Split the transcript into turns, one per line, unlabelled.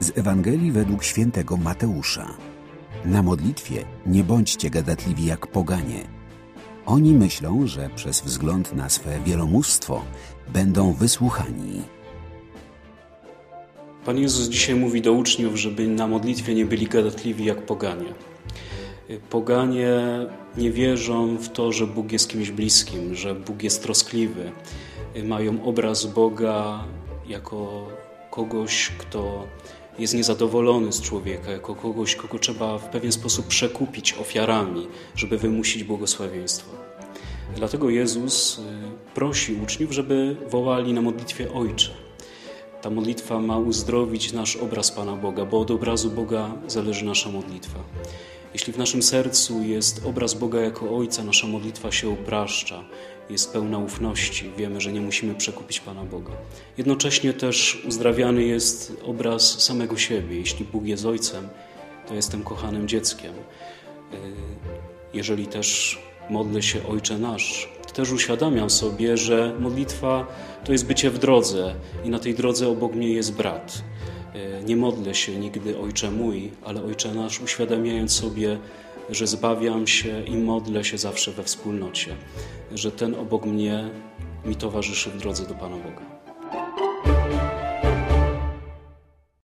Z Ewangelii według świętego Mateusza. Na modlitwie nie bądźcie gadatliwi jak poganie. Oni myślą, że przez wzgląd na swe wielomóstwo będą wysłuchani.
Pan Jezus dzisiaj mówi do uczniów, żeby na modlitwie nie byli gadatliwi jak poganie. Poganie nie wierzą w to, że Bóg jest kimś bliskim, że Bóg jest troskliwy. Mają obraz Boga jako kogoś, kto jest niezadowolony z człowieka, jako kogoś, kogo trzeba w pewien sposób przekupić ofiarami, żeby wymusić błogosławieństwo. Dlatego Jezus prosi uczniów, żeby wołali na modlitwie Ojcze. Ta modlitwa ma uzdrowić nasz obraz Pana Boga, bo od obrazu Boga zależy nasza modlitwa. Jeśli w naszym sercu jest obraz Boga jako Ojca, nasza modlitwa się upraszcza, jest pełna ufności, wiemy, że nie musimy przekupić Pana Boga. Jednocześnie też uzdrawiany jest obraz samego siebie. Jeśli Bóg jest Ojcem, to jestem kochanym dzieckiem. Jeżeli też modlę się Ojcze nasz, to też uświadamiam sobie, że modlitwa to jest bycie w drodze i na tej drodze obok mnie jest brat. Nie modlę się nigdy Ojcze mój, ale Ojcze nasz, uświadamiając sobie, że zbawiam się i modlę się zawsze we wspólnocie, że ten obok mnie mi towarzyszy w drodze do Pana Boga.